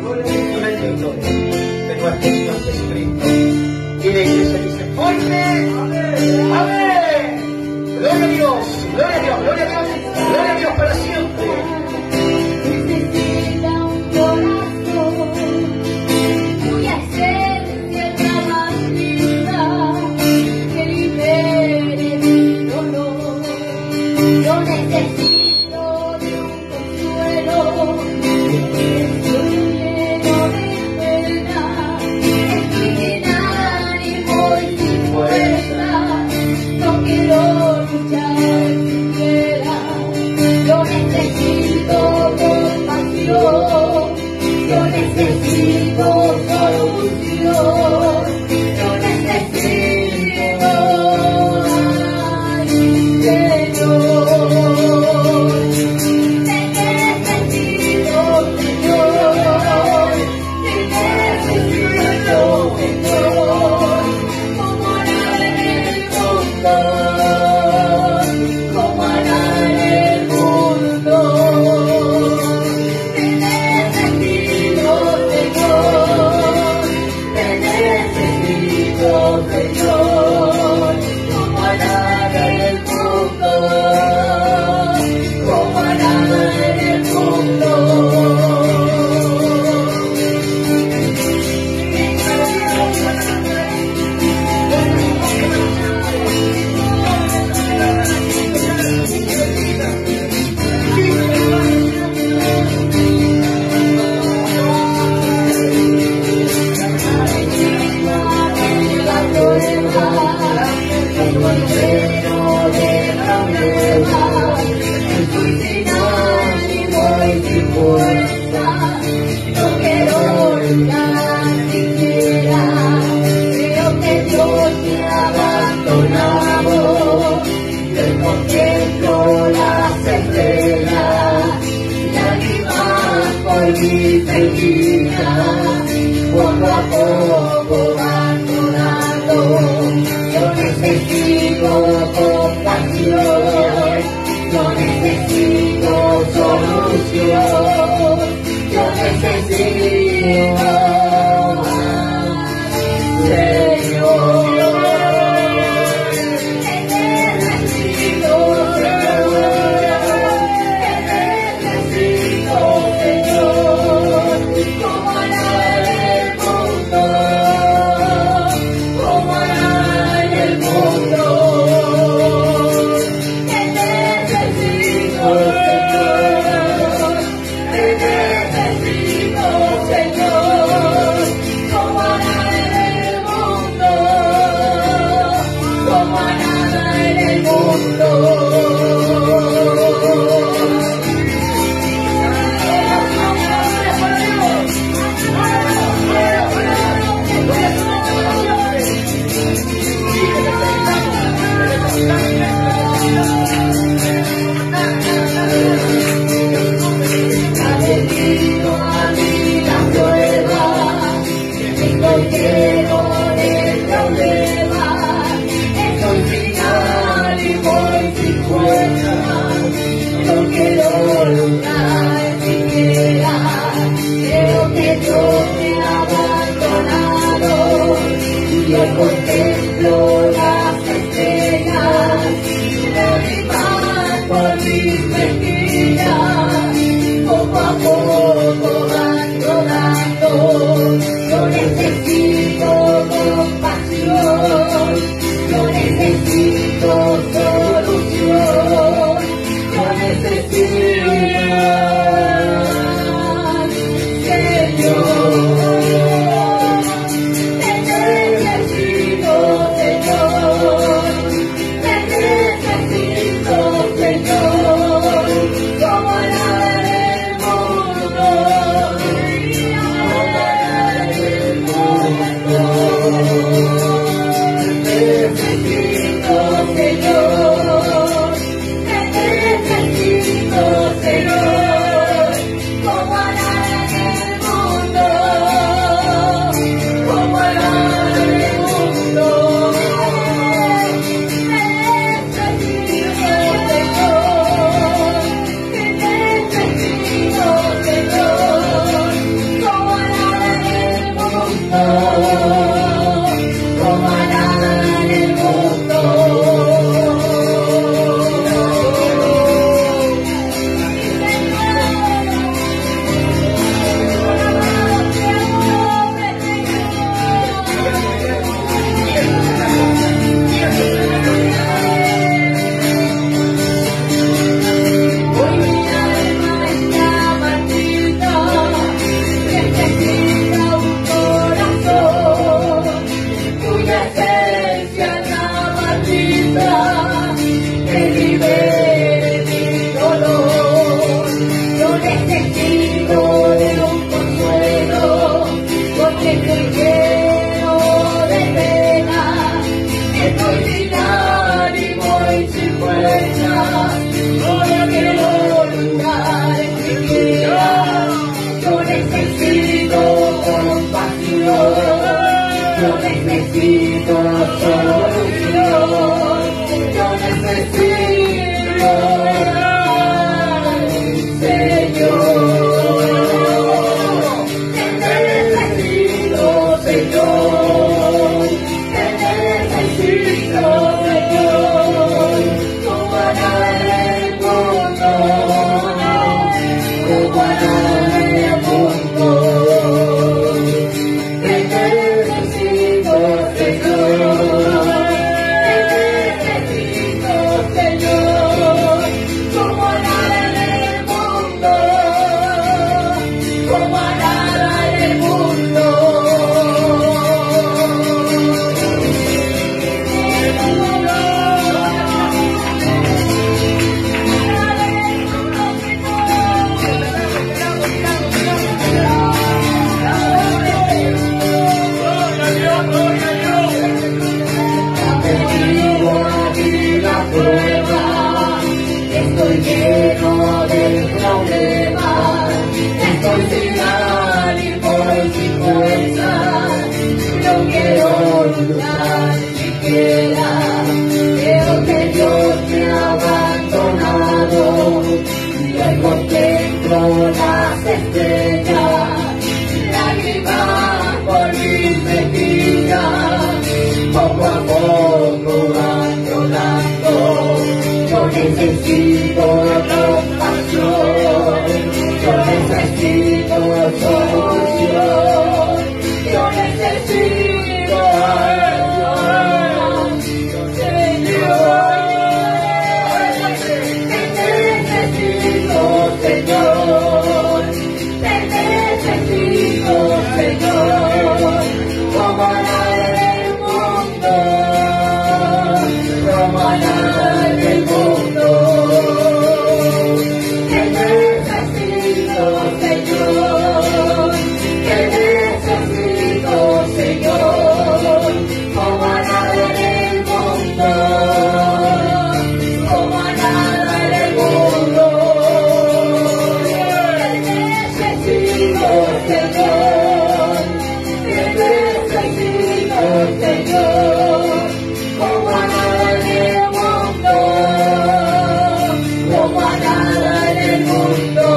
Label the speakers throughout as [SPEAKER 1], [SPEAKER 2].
[SPEAKER 1] y bendito de nuestro Señor Jesucristo. Y la iglesia dice, fuerte, amén. Gloria a Dios, gloria a Dios, gloria a Dios, gloria a Dios para siempre.
[SPEAKER 2] Necesita un corazón cuya esencia tranquila que libere mi dolor. Yo necesito de un consuelo que estoy lleno de pena. Estoy sin ánimo y sin fuerza. No quiero luchar siquiera. Yo necesito compasión, yo necesito solución, yo necesito ay, Señor. Te necesito, Señor, te necesito, Señor, como hará en el mundo, como hará en el mundo. Te necesito, Señor, como hará en el mundo, como hará en el mundo. Estoy sin ánimo y sin fuerza, no quiero luchar siquiera. Creo que Dios me ha abandonado. Yo contemplo las estrellas, lágrimas por mi seguida, poco a poco van rodando. Yo necesito compasión, yo necesito solución, yo necesito Señor. Te necesito, Señor, como hará en el mundo, como hará en el mundo. Te necesito, Señor, como hará en el mundo, como hará en el mundo. Ha venido a mí la prueba, estoy lleno de problemas, estoy sin ánimo y sin fuerza, no quiero luchar siquiera. Creo que Dios me ha abandonado y yo contemplo las estrellas, lágrimas por mis mejillas, poco a poco van rodando. Yo necesito compasión, yo necesito solución, yo necesito Señor. Te necesito, como nada en el mundo. Yo necesito solución, yo necesito Señor, te necesito Señor, te necesito Señor, como nada en el mundo, como nada en el mundo. Estoy lleno de problemas, estoy sin ánimo y sin fuerza, no quiero luchar siquiera, creo que Dios me ha abandonado, y hoy contemplo las estrellas, lágrimas por mis mejillas, poco a poco van rodando. Yo necesito compasión, yo necesito solución, yo necesito ayuda, Señor, te necesito Señor, te necesito Señor, como nada en el mundo, como nada en el mundo. Te necesito Señor, te necesito Señor, como nada en el mundo, como nada en el mundo. Te necesito Señor, te necesito Señor, como nada en el mundo, como nada en el mundo.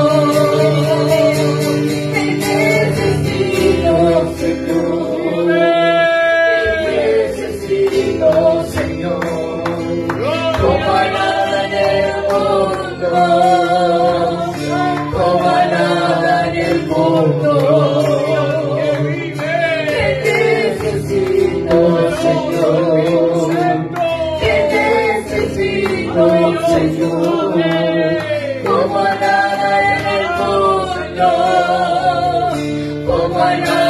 [SPEAKER 2] Te necesito Señor, te necesito Señor, como nada en el mundo, como nada en el mundo. Te necesito Señor, te necesito Señor, como nada en el mundo, como nada.